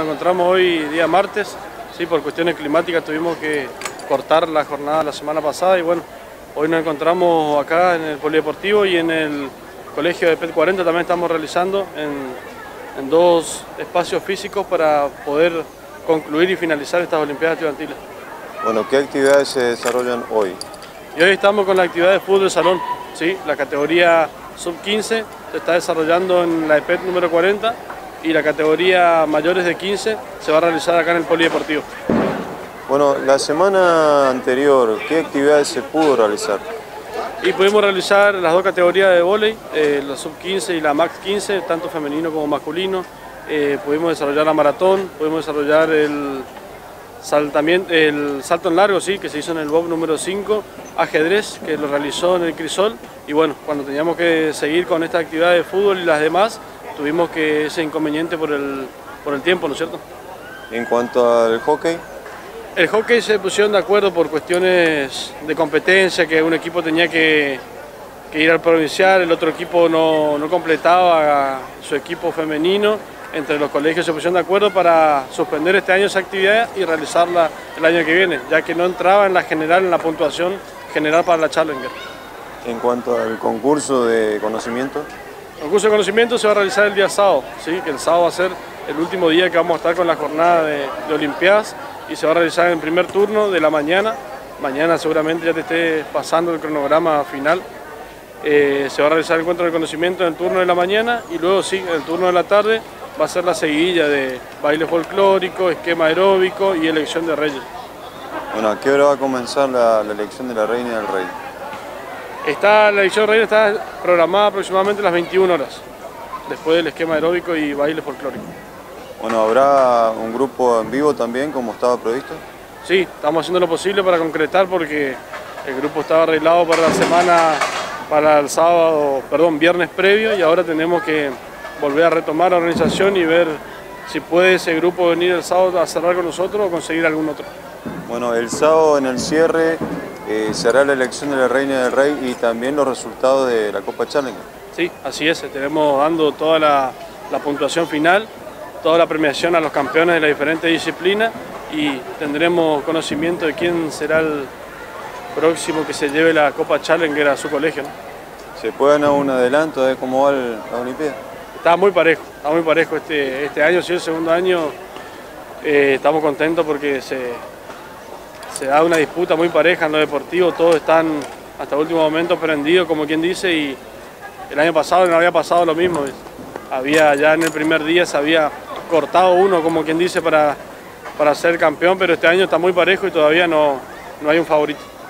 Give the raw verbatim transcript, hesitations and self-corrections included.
nos encontramos hoy día martes, sí, por cuestiones climáticas tuvimos que cortar la jornada la semana pasada y bueno, hoy nos encontramos acá en el Polideportivo y en el colegio de P E T cuarenta también estamos realizando en, en dos espacios físicos para poder concluir y finalizar estas Olimpiadas Estudiantiles. Bueno, ¿qué actividades se desarrollan hoy? Y hoy estamos con la actividad de fútbol de salón, ¿sí? La categoría sub quince se está desarrollando en la E P E T número cuarenta y la categoría mayores de quince se va a realizar acá en el Polideportivo. Bueno, la semana anterior, ¿qué actividades se pudo realizar? Y pudimos realizar las dos categorías de vóley, eh, la sub quince y la max quince, tanto femenino como masculino. Eh, pudimos desarrollar la maratón, pudimos desarrollar el, saltamiento, el salto en largo, sí, que se hizo en el B O B número cinco, ajedrez, que lo realizó en el Crisol. Y bueno, cuando teníamos que seguir con esta actividad de fútbol y las demás, tuvimos que ese inconveniente por el, por el tiempo, ¿no es cierto? En cuanto al hockey. El hockey se pusieron de acuerdo por cuestiones de competencia, que un equipo tenía que, que ir al provincial, el otro equipo no, no completaba su equipo femenino. Entre los colegios se pusieron de acuerdo para suspender este año esa actividad y realizarla el año que viene, ya que no entraba en la general, en la puntuación general para la Challenger. En cuanto al concurso de conocimiento. El concurso de conocimiento se va a realizar el día sábado, ¿sí? Que el sábado va a ser el último día que vamos a estar con la jornada de, de Olimpiadas y se va a realizar en el primer turno de la mañana. Mañana seguramente ya te esté pasando el cronograma final. Eh, se va a realizar el encuentro de conocimiento en el turno de la mañana y luego sí, en el turno de la tarde va a ser la seguidilla de baile folclórico, esquema aeróbico y elección de reyes. Bueno, ¿a qué hora va a comenzar la, la elección de la reina y del rey? Está, la elección de reyes está programada aproximadamente a las veintiuna horas, después del esquema aeróbico y baile folclórico. Bueno, ¿habrá un grupo en vivo también como estaba previsto? Sí, estamos haciendo lo posible para concretar porque el grupo estaba arreglado para la semana, para el sábado, perdón, viernes previo y ahora tenemos que volver a retomar la organización y ver si puede ese grupo venir el sábado a cerrar con nosotros o conseguir algún otro. Bueno, el sábado en el cierre eh, se hará la elección de la reina y del rey y también los resultados de la Copa Challenger. Sí, así es, tenemos dando toda la, la puntuación final, toda la premiación a los campeones de las diferentes disciplinas y tendremos conocimiento de quién será el próximo que se lleve la Copa Challenger a su colegio, ¿no? ¿Se puede dar un adelanto de cómo va la Olimpiada? Está muy parejo, está muy parejo este, este año, sí, el segundo año eh, estamos contentos porque se, se da una disputa muy pareja en lo deportivo, todos están hasta el último momento prendidos, como quien dice, y el año pasado no había pasado lo mismo. Había ya en el primer día se había cortado uno, como quien dice, para, para ser campeón, pero este año está muy parejo y todavía no, no hay un favorito.